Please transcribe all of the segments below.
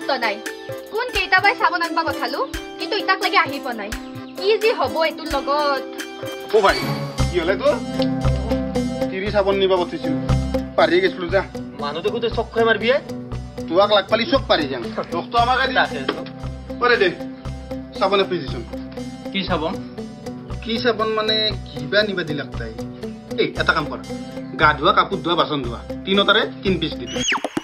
গুৰুত্ব নাই কোন কেইটাবাই চাবন আনবা কথালো কিন্তু ইটাক লাগি আহি প নাই কি যি হব এটোৰ লগত ও ভাই কি হলে তো তিৰি চাবন নিবা বতিছিল পাৰি গেছলো যা মানুহ দেখোতে চক খাই মারবিয়ে তুয়াক লাগ পালি চক পারি যান তোক তো আমাকে দি ওরে দে সাবনে প্রিজিশন কি চাবন কি সাবন মানে কিবা নিবা দি লাগতাই এই এটা কাম কর গা ধোয়া কাপড় ধোয়া বাসন ধোয়া তিনটারে 3 পিস দি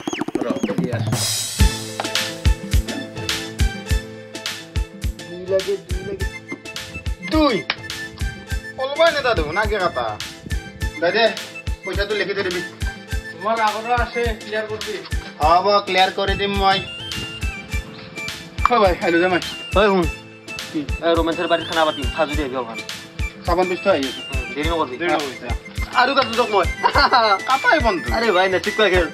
দুই অলবাই নেতা দেব না কে কথা দাদে পয়সা তো লিখে দিবি তোমার আগরা আছে ক্লিয়ার করবি হব ক্লিয়ার করে দিম মই ভাই হ্যালো জামাই হয় হুন কি রোমান্সের বাড়ি খানা পাতি খাজু দিয়ে গেল সাবান পিস তো আই দেরি নকরবি আৰু কাটো জক মই কাপাই বন্ধু আরে ভাই না ঠিক কই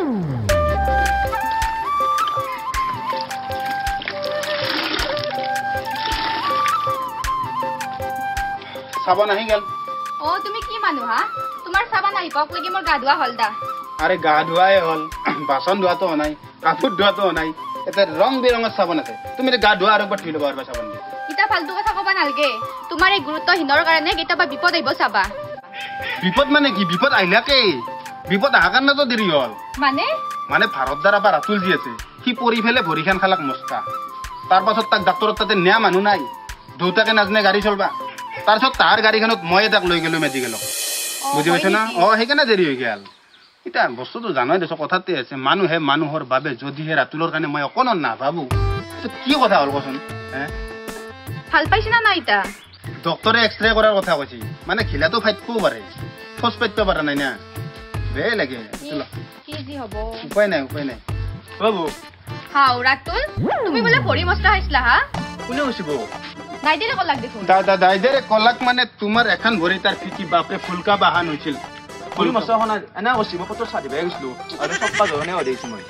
সাবান আহি গেল ও তুমি কি মানুহ হা তোমাৰ চাবান আহি পক লাগি মোৰ গা ধোৱা হলদা আরে গা ধোয়াই হল বাসন ধোয়া তো নাই কাপড় ধোয়া তো নাই এটা রং বেরঙের সাবান আছে তুমি গা ধোয়া আর একবার ধুই লবা আর সাবান দিয়ে ইটা ফালতু কথা কবা নালগে তোমাৰ এই গুৰুত্বহীনৰ কাৰণে কেতিয়াবা বিপদ আহিব চাবা বিপদ মানে কি বিপদ আইলাকে বিপদ আহা কাৰণে তো দেৰি হল মানে ভাৰত দ্বাৰা বা ৰাতুল যি আছে সি পৰি ফেলে ভৰিখান খালাক মস্কা তাৰ পাছত তাক ডাক্তৰৰ তাতে নিয়া মানুহ নাই দুটাকে নাজনে গাড়ী চলবা তাৰপিছত তাৰ গাড়ীখনত মই তাক লৈ গেলো মেডিকেলত বুজি পাইছ না সেইকাৰণে দেৰি হৈ গেল এটা বস্তুটো জানাই দেছো কথাতে আছে মানুহে মানুহৰ বাবে যদিহে ৰাতুলৰ কাৰণে মই অকণ নাভাবো কি কথা হল কচোন ভাল পাইছ না নাই ইটা ডক্টৰে এক্সৰে কৰাৰ কথা কৈছি মানে খিলাটো ফাইটবও পাৰে ফস পাইতে পাৰা নাই না বেয়া লাগে চলো কি যি হব উপায় নাই বাবু হাও ৰাতুল তুমি বলে ভৰি মস্তা হৈছিলা হা কোনে হইছিব নাইদিলে কলাক দেখোন দাদা দাইদেৰে কলাক মানে তোমাৰ এখন ভৰি তাৰ ফিকি বাপৰে ফুলকা বাহান হৈছিল ফুলি মস্তা হনা এনা হইছি মই কত সাদি বাই গছলো আৰু সব পাজনে হৈ দিছি মই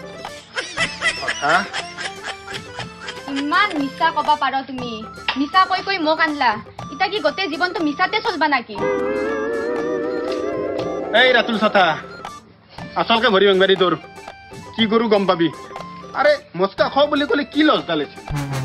হা ইমান মিছা কবা পাৰো তুমি মিছা কৈ কৈ মোক আনলা ইটা কি গোটে জীৱনটো মিছাতে চলবা নাকি এই ৰাতুল সাথা আসলকে ভৰি ভাঙবাৰি তোৰ কি কৰো গম পাবি আরে মস্কা খাও বুলি কলে কি লস ডালেছি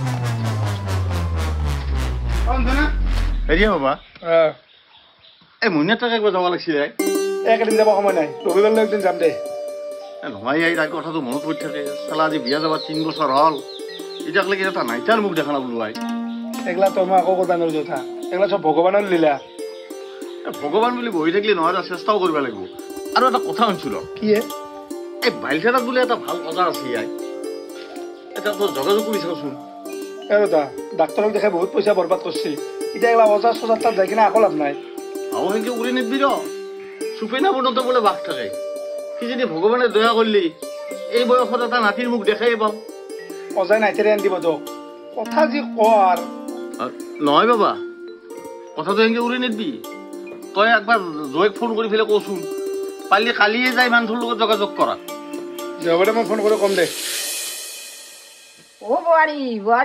অন্ধনা হেৰি বাবা এই মুনিয়া টাকা একবাৰ যাব লাগছিল একদিন যাব সময় নাই ৰবিবাৰলৈ একদিন যাম দে নহয় এই ৰাগ কথাটো মনত পৰি থাকে চালা আজি বিয়া যাবা 3 বছৰ হল এতিয়াকলৈকে এটা নাইতাৰ মুখ দেখা নাবলো আই এগলা তো মই আকৌ কথা নল যথা এগলা সব ভগৱানৰ লীলা ভগৱান বুলি বহি থাকিলে নহয় চেষ্টাও কৰিব লাগিব আৰু এটা কথা শুনছিলো কি এই বাইলখানাত বোলে এটা ভাল বজাৰ আছে ইয়াই এটা তো যোগাযোগ কৰি চাওচোন এৰদা ডাক্তৰক দেখাই বহুত পইচা বৰবাদ কৰিছে এতিয়া এগলা বজাৰ চজাৰ তাত যাই কিনে আকৌ লাভ নাই আও হেনকে উৰি নিবি ৰ সুপেনা বনতে বোলে বাঘ থাকে সি যদি ভগৱানে দয়া কৰিলি এই বয়সত এটা নাতিৰ মুখ দেখাই পাম অজাই নাইতেৰে আনি দিব তোক কথা যি কৰ নহয় বাবা কথাটো হেনকে উৰি নিবি তই একবাৰ জয়ক ফোন কৰি ফেলে কচোন পালি কালিয়ে যাই মানুহৰ লগত যোগাযোগ কৰা যাবলে মই ফোন কৰি কম দে ও বোৱাৰী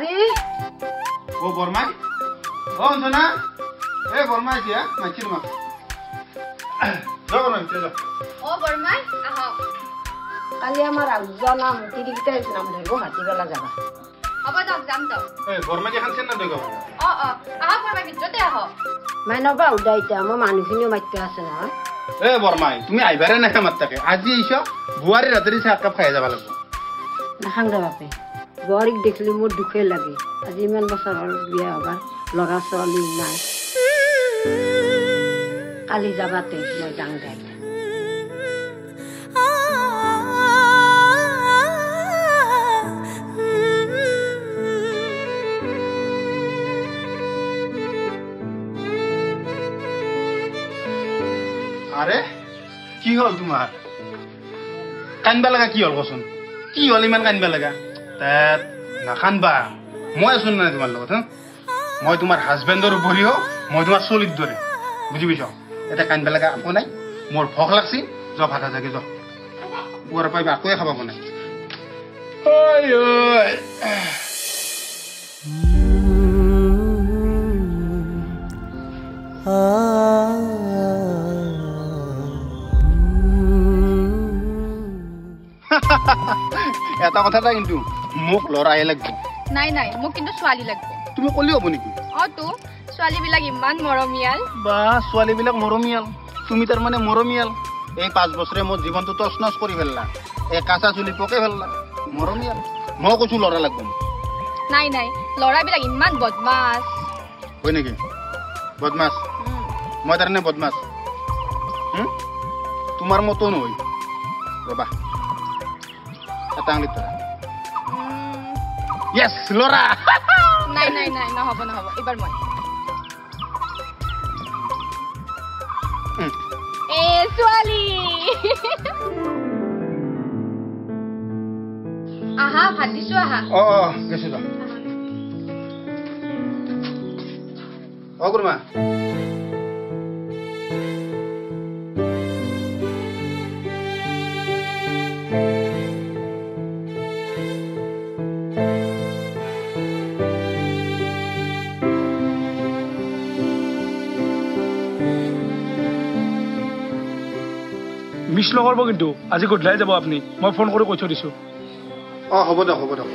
ও বৰমাই ও অঞ্জনা এ বৰমাই দিয়া মাছি তোমাক ও বৰমাই আহ কালি আমাৰ আউজা নাম তিৰিকেইটা নাম ধৰিব হাতীবেলা যাবা হ'ব যাওক যাম তো এই বৰমাই এখন চেন না দে গা আহ বৰমাই ভিতৰতে আহ মাইনবা উদাইতা আমাৰ মানুহখিনিও মাতিতে আছে নহয় এ বৰমাই তুমি আইবাৰে নাহে মাত্তাকে আজি আহিছ বুৱাৰী ৰাতিৰি চাহ একাপ খাই যাব লাগিব নাখাং দে বাপে বোৱাৰীক দেখিলে মোৰ দুখে লাগে আজি ইমান বছৰ হ'ল বিয়া হবাৰ ল'ৰা ছোৱালী নাই কালি যাবাতে মই যাং দে আরে কি হল তোমাৰ কান্দবা লাগা কি হল কচোন কি হল ইমান কান্দবা লাগা তাত নাকান্দবা মই আছো না তোমাৰ লগত মই তোমাৰ হাজবেণ্ডৰ উপৰিও মই তোমাৰ চলিৰ দৰে বুজি পাইছ এটা কান্দবা লাগা একো নাই মোৰ ভোক লাগছি য ভাতা জাগি য পুৱাৰ পাইবা আকোৱে খাব নাই এটা কথা এটা কিন্তু মোক ল'ৰাই লাগিব নাই নাই মোক কিন্তু ছোৱালী লাগিব তুমি ক'লি হ'ব নেকি তো ছোৱালীবিলাক ইমান মৰমীয়াল বা ছোৱালীবিলাক মৰমীয়াল তুমি তাৰমানে মৰমীয়াল এই 5 বছৰে মোৰ জীৱনটো তছনছ কৰি পেলালা এই কাঁচা চুলি পকে পেলালা মৰমীয়াল মই কৈছোঁ ল'ৰা লাগিব নাই নাই ল'ৰাবিলাক ইমান বদমাছ হয় নেকি বদমাছ মই তাৰমানে বদমাছ তোমাৰ মতো নহয় ৰ'বা এটা আঙুলিত ধৰা য়েছ ল'ৰা নাই নাই নাই নহ'ব নহ'ব এইবাৰ মই ছোৱালী আহা ভাত দিছো আহা গেছো যাম গুৰুমা মিছ নকৰিব কিন্তু আজি গধূলাই যাব আপুনি মই ফোন কৰি কৈ থৈ দিছোঁ হ'ব দিয়ক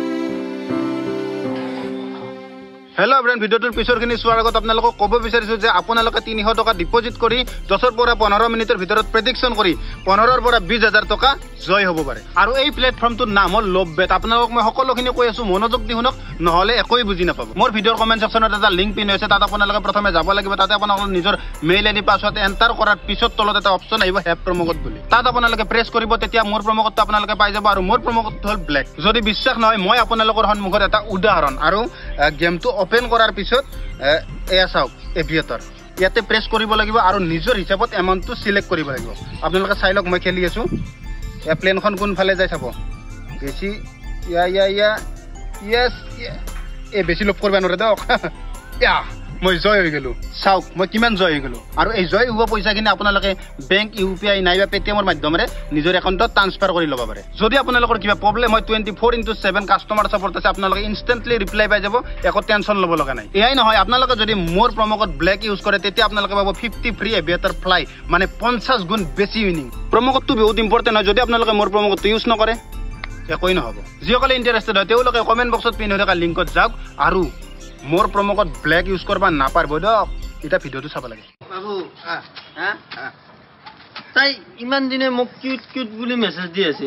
হেল্ল' ফ্ৰেণ্ড ভিডিঅ'টোৰ পিছৰখিনি চোৱাৰ আগত আপোনালোকক ক'ব বিচাৰিছোঁ যে আপোনালোকে 300 টকা ডিপজিট কৰি 10ৰ পৰা 15 মিনিটৰ ভিতৰত প্ৰেডিকশ্যন কৰি 15ৰ পৰা 20,000 টকা জয় হ'ব পাৰে আৰু এই প্লেটফৰ্মটোৰ নাম হ'ল লভ বেট আপোনালোকক মই সকলোখিনি কৈ আছোঁ মনোযোগ দি শুনক নহ'লে একোৱেই বুজি নাপাব মোৰ ভিডিঅ'ৰ কমেণ্ট ছেকশ্যনত এটা লিংক পিন হৈছে তাত আপোনালোকে প্ৰথমে যাব লাগিব তাতে আপোনালোকৰ নিজৰ মেইল আইডি পাছৱৰ্ড এণ্টাৰ কৰাৰ পিছত তলত এটা অপশ্যন আহিব হেভ প্ৰম' কোড বুলি তাত আপোনালোকে প্ৰেছ কৰিব তেতিয়া মোৰ প্ৰম' কোডটো আপোনালোকে পাই যাব আৰু মোৰ প্ৰম' কোডটো হ'ল ব্লেক যদি বিশ্বাস নহয় মই আপোনালোকৰ সন্মুখত এটা উদাহৰণ আৰু গেমটো ওপেন কৰাৰ পিছত এয়া চাওক এভিয়েটৰ ইয়াতে প্ৰেছ কৰিব লাগিব আৰু নিজৰ হিচাপত এমাউণ্টটো চিলেক্ট কৰিব লাগিব আপোনালোকে চাই লওক মই খেলি আছোঁ এয়া প্লেনখন কোনফালে যায় চাব বেছি য়েছ বেছি লোভ কৰিব নোৱাৰে দিয়ক মই জয় হৈ গ'লোঁ চাওক মই কিমান জয় হৈ গ'লোঁ আৰু এই জয় হোৱা পইচাখিনি আপোনালোকে বেংক UPI নাইবা পেটিএমৰ মাধ্যমেৰে নিজৰ একাউণ্টত ট্ৰান্সফাৰ কৰি ল'ব পাৰে যদি আপোনালোকৰ কিবা প্ৰব্লেম হয় 24/7 কাষ্টমাৰ ছাপোৰ্ট আছে আপোনালোকে ইনষ্টেণ্টলি ৰিপ্লাই পাই যাব একো টেনশ্যন ল'ব লগা নাই এয়াই নহয় আপোনালোকে যদি মোৰ প্ৰম' কোড ব্লেক ইউজ কৰে তেতিয়া আপোনালোকে পাব 50 ফ্ৰী এভিয়েটৰ ফ্লাই মানে 50 গুণ বেছি উইনিং প্ৰম' কোডটো বহুত ইম্পৰ্টেণ্ট হয় যদি আপোনালোকে মোৰ প্ৰম' কোডটো ইউজ নকৰে একোৱেই নহ'ব যিসকলে ইণ্টাৰেষ্টেড হয় তেওঁলোকে কমেণ্ট বক্সত পিন হৈ থকা লিংকত যাওক আৰু মোৰ প্ৰম' কোড ব্লেক ইউজ কৰিব নাপাৰিব দিয়ক এতিয়া ভিডিঅ'টো চাব লাগে বাবু তাই ইমান দিনে মোক কিউট বুলি মেছেজ দি আছিল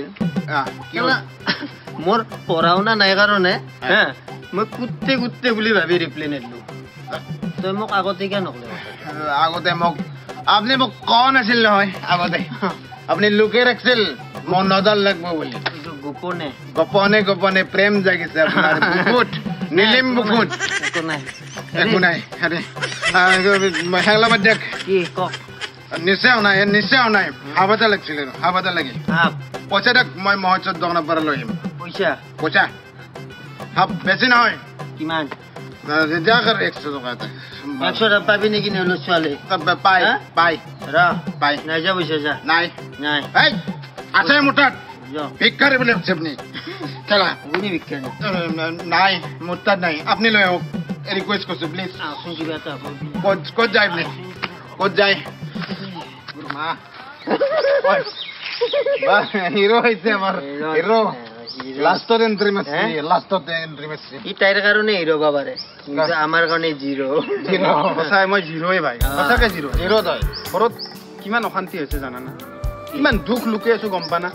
মোৰ পঢ়া শুনা নাই কাৰণে মই কুত্তে বুলি ভাবি ৰিপ্লাই নিদিলোঁ তই মোক আগতে কিয় নকলে আগতে আপুনি মোক কোৱা নাছিল নহয় আগতে আপুনি লুকে ৰাখিছিল মই নজৰ লাগিব বুলি গোপনে প্ৰেম জাগিছে আপোনাৰ বুকুত নীলিম বুকুত একো নাই হেগলা বাদ দিয়ক নিশ্চয় নাই হাব এটা লাগিছিলে হাব এটা লাগে পইচা দিয়ক মই মহোৎসৱ দোকানৰ পৰা লৈ আহিম পইচা হাব বেছি নহয় কিমান দিয়ক 100 টকা এটা 100 টকা পাবি নেকি নহ'লে ছোৱালী পাই নাই যা পইচা যা নাই আছে মোৰ তাত ভিক্ষাৰী বুলি ভাবিছে আপুনি খেলা আপুনি ভিক্ষাৰী নাই মোৰ তাত নাই আপুনি লৈ আহক ৰিকুৱেষ্ট কৰিছোঁ প্লিজ কিবা এটা ক'ত যায় আপুনি ক'ত যায় হিৰো হৈছে আমাৰ হিৰো লাষ্টত এণ্ট্ৰি মাৰিছে ই তাইৰ কাৰণে হিৰো বাবাৰে আমাৰ কাৰণে জিৰ' সঁচাই মই জিৰ'ই ভাই সঁচাকে জিৰ' তই ঘৰত কিমান অশান্তি হৈছে জানানা কিমান দুখ লুকাই আছো গম পা না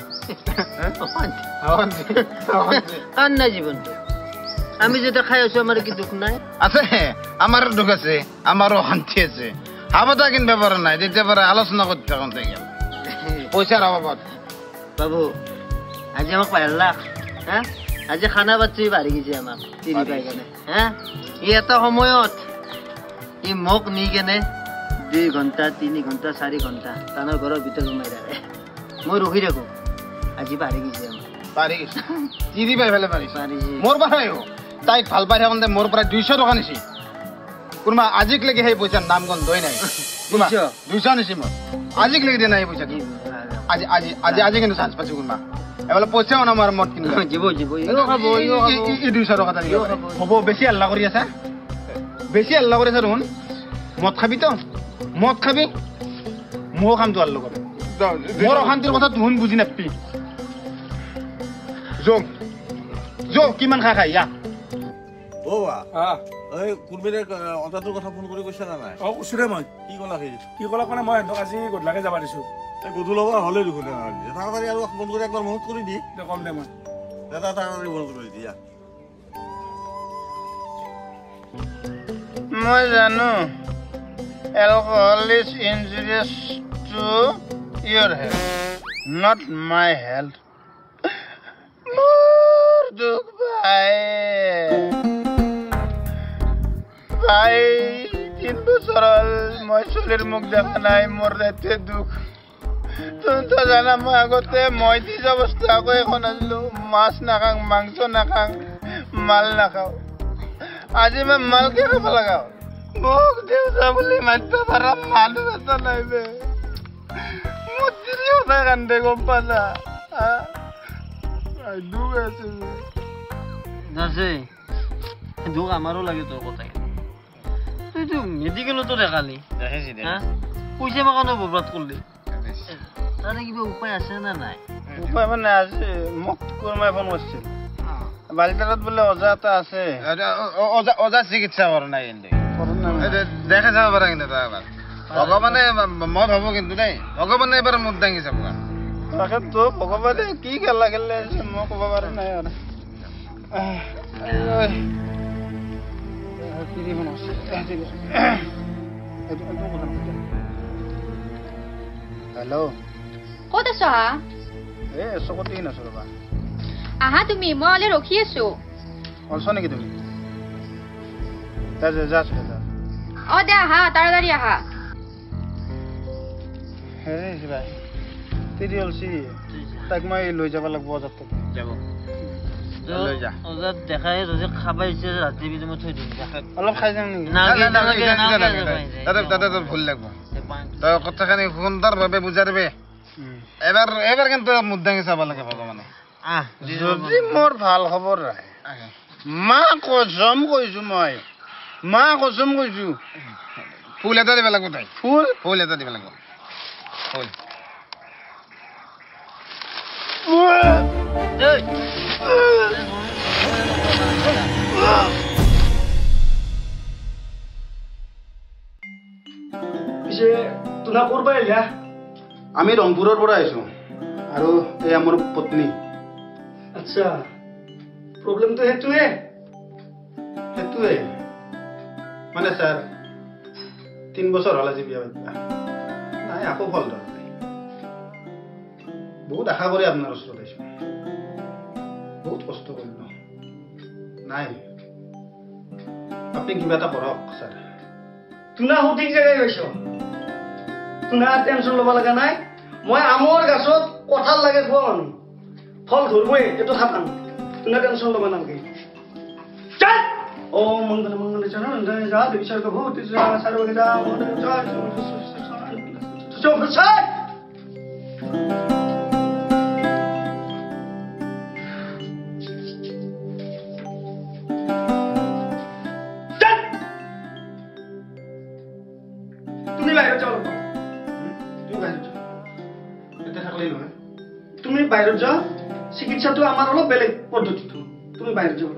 কান নাই জীৱনটো আমি যেতিয়া খাই আছো আমাৰ কি দুখ নাই আছে আমাৰো দুখ আছে আমাৰো অশান্তি আছে হাবতা কিনিব পৰা নাই তেতিয়া পৰা আলোচনা কৰি থাকোঁতে গেল পইচাৰ অভাৱত বাবু আজি আমাক 5 লাখ আজি খানা বাচ্চি বাঢ়ি গৈছে আমাক তিনি পাই কেনে ই এটা সময়ত ই মোক নি কেনে 2 ঘণ্টা 3 ঘণ্টা 4 ঘণ্টা তানৰ ঘৰৰ ভিতৰত সোমাই থাকে মই ৰখি থাকোঁ আজি বাঢ়ি গৈছে আমাক পাৰি চিৰি পাই ফেলে পাৰিছে মোৰ পৰাই তাইক ভাল পাই থাকোঁতে মোৰ পৰা 200 টকা নিছি কোনোবা আজিক লাগি সেই পইচাৰ নাম গন্ধই নাই 200 নিছি মই আজিক লাগি দিয়া নাই পইচা আজি কিন্তু চান্স পাইছোঁ কোনোবা এবাৰ পইচাও নামাৰ মত কিন্তু জীৱ 200 টকা হ'ব বেছি হাল্লা কৰি আছে দেখোন মদ খাবি তো মদ খাবি ময়ো খাম তোৰ লগত মোৰ অশান্তিৰ কথা তুহুন বুজি নাপি যো কিমান খাই ইয়া অ' বা আহ এই কোনবিনে অজাটোৰ কথা ফোন কৰি কৈছে না নাই অঁ কৈছোঁ দে মই কি ক'লা সি কি ক'লক মানে মই সিহঁতক আজি গধূলাকে যাব দিছোঁ এই গধূলি লগা হ'লে দেখোন তাড়াতাড়ি আৰু ফোন কৰি একবাৰ মনত কৰি দি দে কম দে মই দাদা তাড়াতাড়ি মনত কৰি দিয়া মই জানো alcohol is injurious to your health, not my health. মোৰ দুখ ভাই 3 বছৰ হ'ল মই চলিৰ মুখ দেখা নাই মোৰ এতে দুখ তহঁতে জানা মই আগতে মই দিজ অৱস্থা আকৌ এখন আছিলো মাছ নাখাং মাংস নাখাং মাল নাখাওঁ আজি মই মালকে খাব লগাওঁ মোক দেউতা বুলি মাতিব পাৰা মানুহ এটা নাই বে মোৰ তিৰিও নাই কান্দে গম পালা দুখ আছে নাছে দুখ আমাৰো লাগে তোৰ কথা তুইতো মেডিকেলতো দেখালি পইচা মই কাৰণে বৰবাদ কৰিলি তাৰে কিবা উপায় আছে না নাই উপায় মানে আছে মোক কোনোবাই ফোন কৰিছিল বালিতাৰত বোলে অজা এটা আছে অজা চিকিৎসা কৰা নাই কিন্তু দেখে যাব পাৰা কিন্তু ভগৱানে মই ভাবো কিন্তু দেই ভগৱানে এবাৰ মুখ দাঙি যাব তাকেতো ভগৱানে কি খেলা খেলি আছে মই ক'ব পৰা নাই আৰু হেল্ল' ক'ত আছ আহা এ চকতে নাছো ৰবা আহা তুমি মই অলপ ৰখি আছো অলছ নেকি তুমি যা অ দে আহা তাড়াতাড়ি আহা হে ভাই তিৰি অলছি তাক মই লৈ যাব লাগিব অজাত যাব লৈ যা অজাত দেখাই যদি খাবা ইচ্ছে ৰাতি বিজি মই থৈ দিম অলপ খাই যাম নেকি দাদা ভুল লাগব তই কথাখানি সুন্দৰভাৱে বুজাৰবে এবাৰ কিন্তু মুখ দাঙি চাব লাগে ভগৱানে যদি মোৰ ভাল খবৰ ৰাখে মা কচম কৈছো মই মা কচম কৈছো ফুল এটা দিব লাগিব তাই ফুল এটা দিব লাগিব ফুল পিছে তোলা ক'ৰ পৰা আহিলা আমি ৰংপুৰৰ পৰা আহিছোঁ আৰু এয়া মোৰ পত্নী আচ্ছা প্ৰব্লেমটো সেইটোৱে মানে ছাৰ 3 বছৰ হ'ল আজি বিয়া পাতিবা নাই আকৌ ফল ধৰা নাই বহুত আশা কৰি আপোনাৰ ওচৰত আহিছোঁ বহুত কষ্ট কৰিলোঁ নাই আপুনি কিবা এটা কৰক ছাৰ তোনা সঠিক জেগাই গৈছ তোনা টেনশ্যন ল'ব লগা নাই মই আমৰ গাছত কঁঠাল লাগে খোৱা মানুহ ফল ধৰবই এইটো খাটাম তোনা টেনশ্যন ল'ব নালাগে ও মংগল মংগল চরণ যা দেবী সর্গ ভূত যা সর্বগে যা মঙ্গল যা চুপ সাই তুমি বাইরে চলো তুমি বাইরে যাও চিকিৎসাটো আমার অলপ বেলেগ পদ্ধতিটো তুমি বাইরে যাও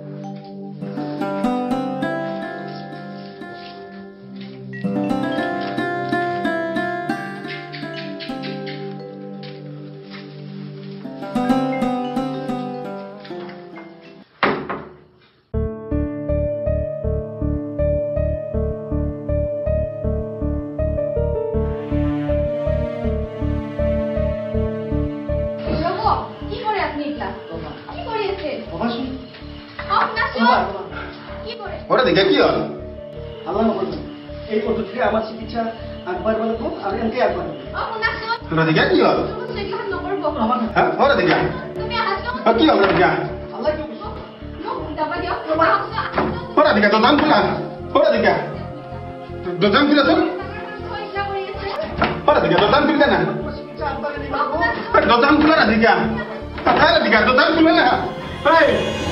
ওরা দেখে কি হল আল্লাহ নকরবে এই পদ্ধতিতে আমার চিকিৎসা আগবাড়বে লাগবো আর এমকে আগবাড়বে ওরা দেখে কি হল হ্যাঁ ওরা দেখে কি হল দেখে আল্লাহ কি ওরা দেখে দোকান খোলা ওরা দেখে দোকান খুলে তো ওরা দেখে দোকান খুলে না চিকিৎসা আগবাড়বে দোকান খুলে না দেখে দোকান খুলে না